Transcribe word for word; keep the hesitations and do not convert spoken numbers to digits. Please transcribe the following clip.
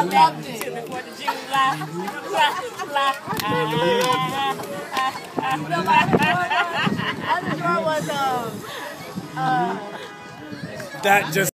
loved it. Before the June fly, fly, fly. No, my other drawer was um uh. That just